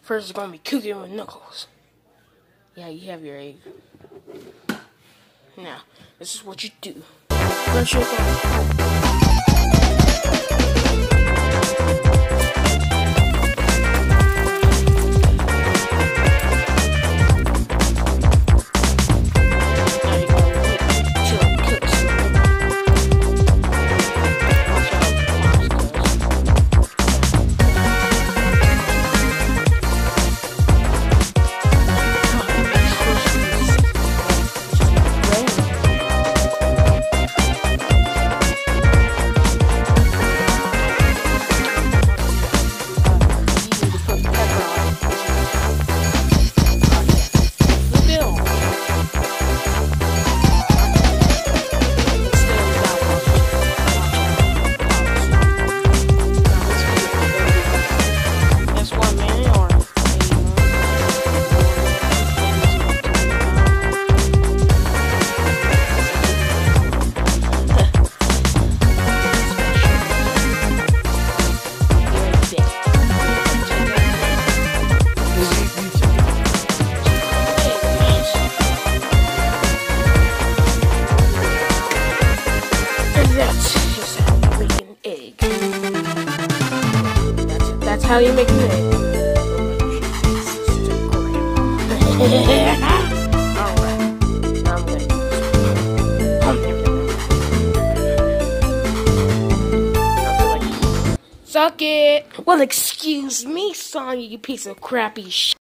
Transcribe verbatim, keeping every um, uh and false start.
First, it's gonna be cooking with Knuckles. Yeah, you have your egg. Now, this is what you do. First, you're gonna That's how you make an egg. Alright, now I'm gonna suck it. Well, excuse me, Sonya, you piece of crappy shit.